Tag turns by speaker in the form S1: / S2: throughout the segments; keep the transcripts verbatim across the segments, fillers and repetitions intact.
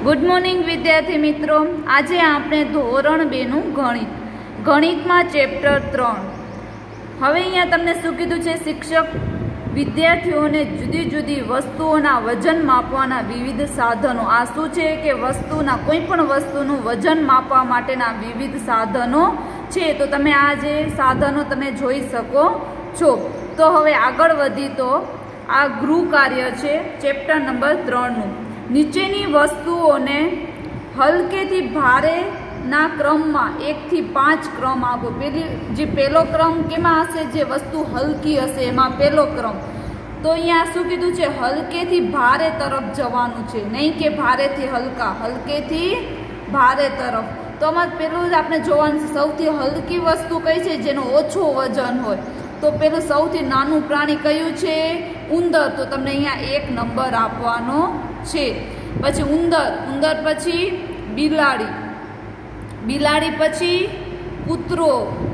S1: Good morning विद्यार्थी मित्रों। आज आपणे धोरण बे नु गणित गणित में चेप्टर त्रण। हवे अहींया तमने शुं कीधुं छे, शिक्षक विद्यार्थीओने जुदी जुदी वस्तुओना वजन मापवाना विविध साधनों। आ शुं छे के वस्तुना कोईपण वस्तुनुं वजन मापवा माटेना विविध साधनों छे। तो तमे आ जे साधनों तमे जोई शको छो। तो हवे आगळ वधी तो आ गृह कार्य छे चेप्टर नंबर त्रण नु। नीचेनी वस्तुओने हलकेथी भारे ना क्रम में एक थी पांच क्रम आपो। पेली जे पेलो क्रम केमां हशे, जे वस्तु हलकी हशे एमां पेलो क्रम। तो अहींया शुं कीधुं छे, हलकेथी भारे तरफ जवानुं छे, नहीं के भारेथी हलका, हलकेथी भारे तरफ। तो आमां पेलुं ज आपणे जोवानुं छे, सौथी हलकी वस्तु कई छे जेनो ओछो वजन होय। तो पेलुं सौथी नानुं प्राणी कयुं छे, उंदर। तो तमने अहींया एक नंबर आपवानो छे। पछी उंदर, उंदर पछी बिलाड़ी, बिलाड़ी पछी कूतरो,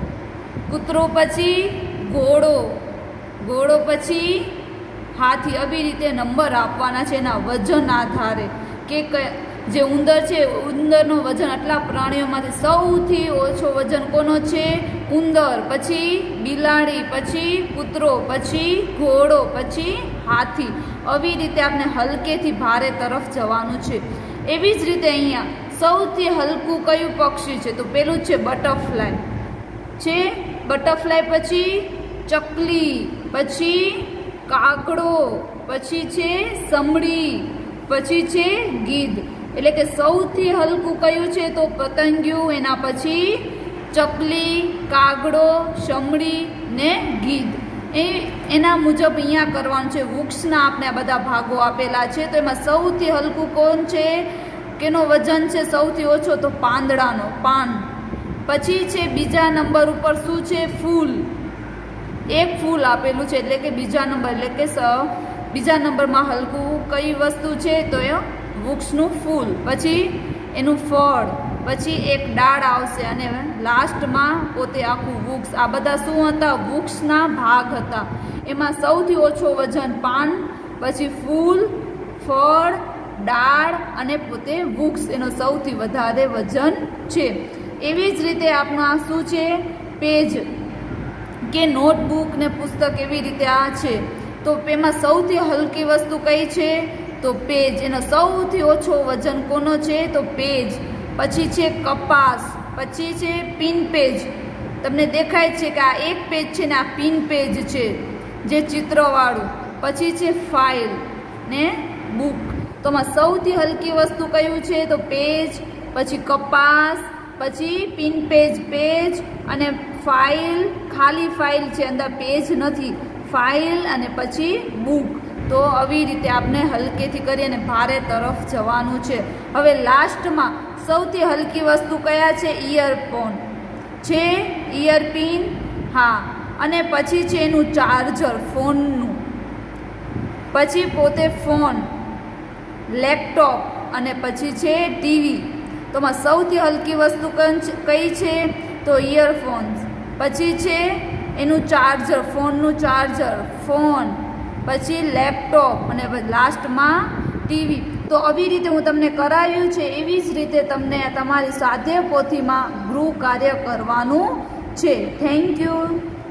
S1: कूतरो पछी घोड़ो, घोड़ो पछी हाथी। अभी रीते नंबर आपवाना छे एना वजन आधारे के जे उंदर छे, उंदरनो वजन आटला प्राणीओमांथी सौथी ओछो वजन कोनो छे, उंदर, पछी बिलाड़ी, पछी कूतरो, पछी घोड़ो, पछी हाथी। આવી રીતે આપણે હલકેથી ભારે તરફ જવાનું છે। એવી જ રીતે અહીંયા સૌથી હલકું કયું પક્ષી છે, તો પેલું છે બટરફ્લાય છે। બટરફ્લાય પછી ચકલી, પછી કાગડો, પછી છે સમડી, પછી છે ગીધ। એટલે કે સૌથી હલકું કયું છે, તો પતંગિયું, એના પછી ચકલી, કાગડો, સમડી ને ગીધ। ए एना मुजब अहींया करवानुं छे। वृक्षना आपणे आ बधा भागो आपेला छे। तो एमां सौथी हलकું कोण छे, केनो वजन छे सौथी ओछो, तो પાંદડાનો, पान। पछी छे बीजा नंबर उपर शुं छे, फूल। एक फूल आपेलुं छे એટલે કે बीजा नंबर, એટલે કે बीजा नंबर में हलकું कई वस्तु छे, तो ए वृक्षनुं फूल। पछी एनुं फळ, पछी एक डाळ आवशे अने लास्ट में पोते आखुं वृक्ष। आ बधा शुं हता, वृक्षना भाग हता। एमां सौथी ओछो वजन पान, पछी फूल, फळ, डाळ अने पोते वृक्ष, एनो सौथी वधारे वजन छे। एवी ज रीते आपनुं आ शुं छे, पेज के नोटबुक ने पुस्तक। एवी रीते आ छे। तो एमां सौथी हलकी वस्तु कई छे, तो पेज। एनो सौथी ओछो वजन कोनो छे, तो पेज। पछी छे कपास, पछी छे पिन पेज। तमने देखाय छे के आ एक पेज छे ने आ पिन पेज छे जे चित्रवाळुं। पछी छे फाइल ने बुक। तो आमां सौथी हलकी वस्तु कयुं छे, तो पेज, पछी कपास, पछी पिन पेज पेज अने फाइल, खाली फाइल छे, अंदर पेज नथी, फाइल अने पछी बुक। तो આવી રીતે આપણે હલકેથી કરી અને ભારે તરફ જવાનું છે। હવે લાસ્ટમાં સૌથી હલકી વસ્તુ કયા છે, ઇયરફોન છે, ઇયરપિન, હા, અને પછી છે એનું ચાર્જર ફોનનું, પછી પોતે ફોન, લેપટોપ અને પછી છે ટીવી। તો માં સૌથી હલકી વસ્તુ કઈ છે, તો ઇયરફોન્સ। પછી છે એનું ચાર્જર, ફોનનું ચાર્જર, ફોન, પછી લેપટોપ અને લાસ્ટ માં ટીવી। તો આવી રીતે હું તમને કરાવ્યું છે, એવી જ રીતે તમને તમારી સ્વાધ્યાય પોથીમાં ગૃહ કાર્ય કરવાનું છે। Thank you.